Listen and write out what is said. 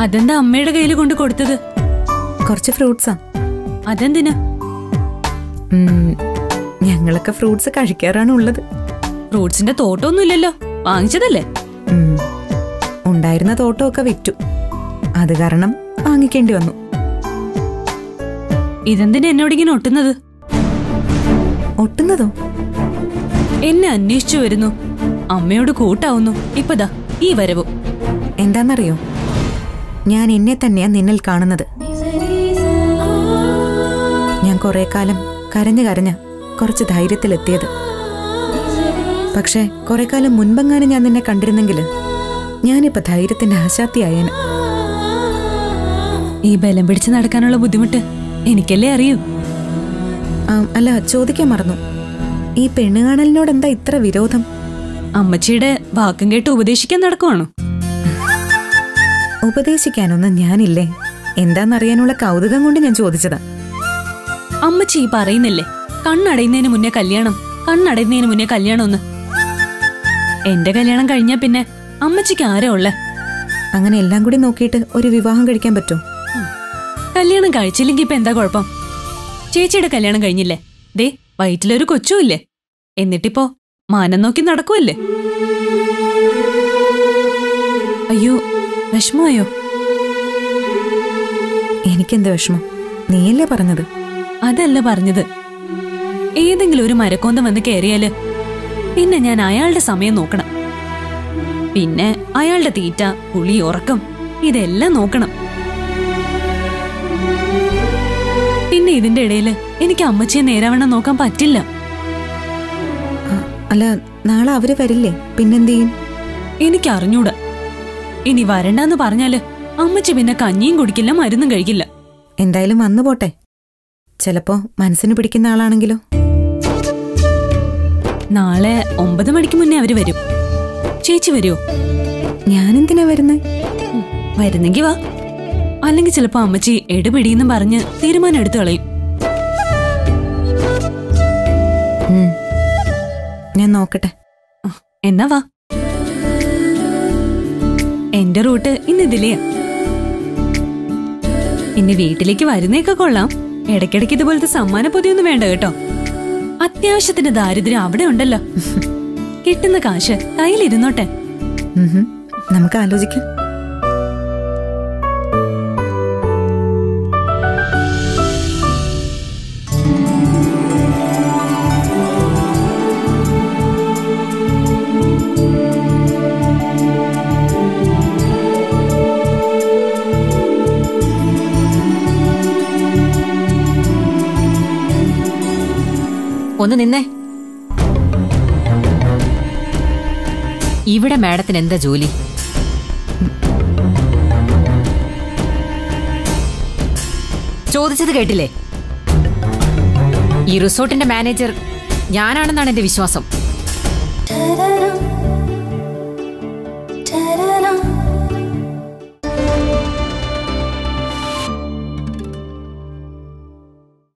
അതെന്താ അമ്മയുടെ കയ്യിൽ കൊണ്ട് കൊടുത്തത്? കുറച്ച് ഫ്രൂട്ട്സാ. അതെന്തിനാ? ഞങ്ങളൊക്കെ ഫ്രൂട്ട്സ് കഴിക്കാറാണ് ഉള്ളത്. ഫ്രൂട്ട്സിന്റെ തോട്ടമൊന്നുമില്ലല്ലോ, വാങ്ങിച്ചതല്ലേ? ഉണ്ടായിരുന്ന തോട്ടമൊക്കെ വിറ്റു, അത് കാരണം വാങ്ങിക്കേണ്ടി വന്നു. ഇതെന്തിനാ എന്നോടിങ്ങനെ ഒട്ടുന്നത്? ഒട്ടുന്നതോ? എന്നെ അന്വേഷിച്ചു വരുന്നു, അമ്മയോട് കൂട്ടാവുന്നു, ഇപ്പതാ ഈ വരവും. എന്താന്നറിയോ, ഞാൻ എന്നെ തന്നെയാ നിന്നിൽ കാണുന്നത്. ഞാൻ കുറെ കാലം കരഞ്ഞ കുറച്ച് ധൈര്യത്തിലെത്തിയത്. പക്ഷെ കുറെ കാലം മുൻപെങ്ങാനും ഞാൻ നിന്നെ കണ്ടിരുന്നെങ്കിൽ ഞാനിപ്പോ ധൈര്യത്തിന്റെ ആശാത്തിയായേനെ. ഈ ബലം പിടിച്ച് നടക്കാനുള്ള ബുദ്ധിമുട്ട് എനിക്കല്ലേ അറിയൂ. അല്ല, ചോദിക്കാൻ മറന്നു, ഈ പെണ്ണുകാണലിനോട് എന്താ ഇത്ര വിരോധം? അമ്മച്ചിയുടെ വാക്കും കേട്ട് ഉപദേശിക്കാൻ നടക്കുവാണോ? ഉപദേശിക്കാനൊന്നും ഞാനില്ലേ, എന്താന്നറിയാനുള്ള കൗതുകം കൊണ്ട് ഞാൻ ചോദിച്ചതാ. അമ്മച്ചി ഈ പറയുന്നില്ലേ, കണ്ണടയുന്നതിന് മുന്നേ കല്യാണം, കണ്ണടയുന്നതിന് മുന്നേ കല്യാണം ഒന്ന്. എന്റെ കല്യാണം കഴിഞ്ഞാ പിന്നെ അമ്മച്ചിക്ക് ആരാ ഉള്ളേ? അങ്ങനെ എല്ലാം കൂടി നോക്കിയിട്ട് ഒരു വിവാഹം കഴിക്കാൻ പറ്റുമോ? കല്യാണം കഴിച്ചില്ലെങ്കി ഇപ്പൊ എന്താ കുഴപ്പം? ചേച്ചിയുടെ കല്യാണം കഴിഞ്ഞില്ലേ, ദേ വയറ്റിലൊരു കൊച്ചുമില്ലേ, എന്നിട്ടിപ്പോ മാനം നോക്കി നടക്കുമല്ലേ? അയ്യോ, വിഷമമായോ? എനിക്കെന്ത് വിഷമം? നീയല്ലേ പറഞ്ഞത്? അതല്ല പറഞ്ഞത്. ഏതെങ്കിലും ഒരു മരക്കൊന്ത വന്ന് കയറിയാല് പിന്നെ ഞാൻ അയാളുടെ സമയം നോക്കണം. പിന്നെ അയാളുടെ തീറ്റ, കുളി, ഉറക്കം ഇതെല്ലാം നോക്കണം. പിന്നെ ഇതിന്റെ ഇടയില് എനിക്ക് അമ്മച്ചിയെ നേരാവണ്ണം നോക്കാൻ പറ്റില്ല. അല്ല, നാളെ അവര് വരില്ലേ, പിന്നെന്ത് ചെയ്യും? എനിക്ക് അറിഞ്ഞൂടാ. ഇനി വരണ്ടെന്ന് പറഞ്ഞാല് അമ്മച്ചി പിന്നെ കഞ്ഞിയും കുടിക്കില്ല, മരുന്നും കഴിക്കില്ല. എന്തായാലും വന്നു പോട്ടെ. ചിലപ്പോ മനസ്സിന് പിടിക്കുന്ന ആളാണെങ്കിലോ? നാളെ 9 മണിക്ക് മുന്നേ അവര് വരും. ചേച്ചി വരുമോ? ഞാനെന്തിനാ വരുന്നേ? വരുന്നെങ്കി വാ, അല്ലെങ്കിൽ ചിലപ്പോ അമ്മച്ചി എടുപിടിയെന്നും പറഞ്ഞ് തീരുമാനം എടുത്തു കളയും. ഞാൻ നോക്കട്ടെ. എന്നാ വാ. എന്റെ റൂട്ട് ഇന്ന് ഇതിലെയാ. ഇനി വീട്ടിലേക്ക് വരുന്നേക്കെ കൊള്ളാം. ഇടയ്ക്കിടയ്ക്ക് ഇതുപോലത്തെ സമ്മാന പൊതിയൊന്നും വേണ്ട കേട്ടോ. അത്യാവശ്യത്തിന് ദാരിദ്ര്യം അവിടെ ഉണ്ടല്ലോ. കിട്ടുന്ന കാശ് കയ്യിലിരുന്നോട്ടെ. നമുക്ക് ആലോചിക്കാം. ഒന്ന് നിന്നേ. ഇവിടെ മാഡത്തിന് എന്താ ജോലി? ചോദിച്ചത് കേട്ടില്ലേ? ഈ റിസോർട്ടിന്റെ മാനേജർ ഞാനാണെന്നാണ് എന്റെ വിശ്വാസം.